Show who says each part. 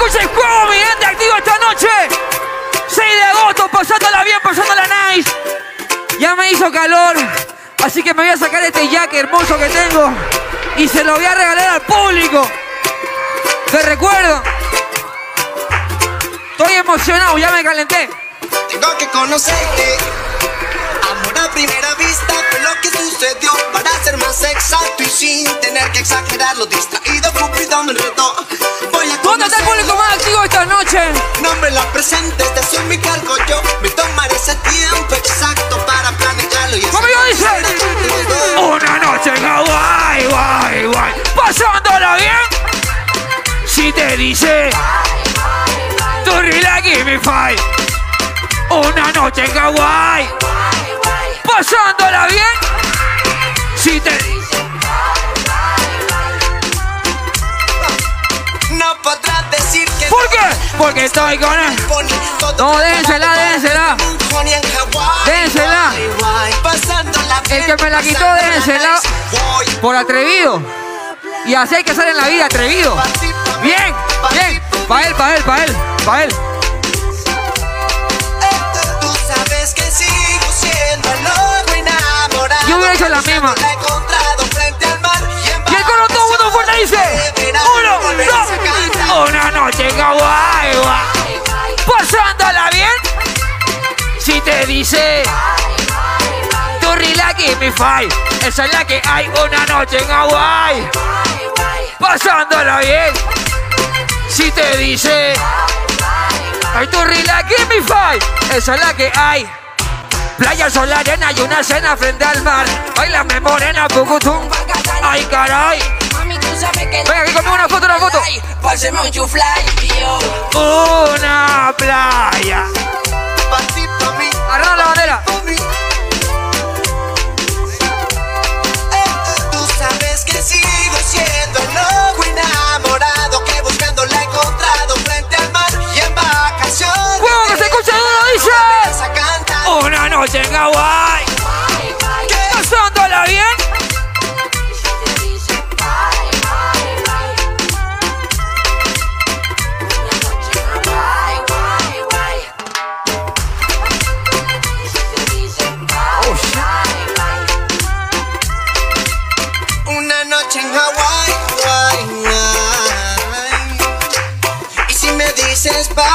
Speaker 1: escucha el juego, mi gente, activo esta noche. 6 de agosto, pasándola bien, pasándola nice. Ya me hizo calor, así que me voy a sacar este jacket hermoso que tengo y se lo voy a regalar al público. Te recuerdo. Estoy emocionado, ya me calenté.
Speaker 2: Tengo que conocerte. Amor a primera vista fue lo que sucedió. Para ser más exacto y sin tener que exagerarlo, distraído, Cupido me retó. Voy a
Speaker 1: ¿Dónde está el público más activo esta noche?
Speaker 2: No me la presentes, de eso me cargo yo. Me tomaré ese tiempo exacto para planearlo.
Speaker 1: ¿Cómo yo dice? Una noche en Hawái, guay, guay. Pasándola bien. Si te dice to relax, give me five. Una noche en Hawái. Pasándola bien. Si te dice.
Speaker 2: No podrás decir que.
Speaker 1: ¿Por qué? Porque estoy con él. No, dénsela, dénsela. Dénsela. El que me la quitó, dénsela. Por atrevido. Y así hay que ser en la vida, atrevido. Bien, bien. Pa' él, pa' él, pa' él, pa' él.
Speaker 2: Tú sabes que sigo siendo loco enamorado.
Speaker 1: Yo hubiera hecho la misma. Y el coro todo mundo fuerte dice. 1, 2. Una noche en Hawái, pasándola bien. Si te dice to relax, give me five. Esa es la que hay, una noche en Hawái. Pasándola bien. Si te dice ay, to relax, give me five. Esa es la que hay. Playa, sol, arena y una cena frente al mar. Bailame morena, pucutum. Ay, caray. Venga, aquí conmigo una foto, una foto. Una playa. Agarra la bandera.
Speaker 2: Tú sabes que sigo siendo loco enamorado, que buscando la he encontrado frente al mar y en vacaciones.
Speaker 1: ¡Juego que se escucha duro, dice! Una noche en Hawái. Pasándola bien.
Speaker 2: Una noche en Hawái, y si me dices bye.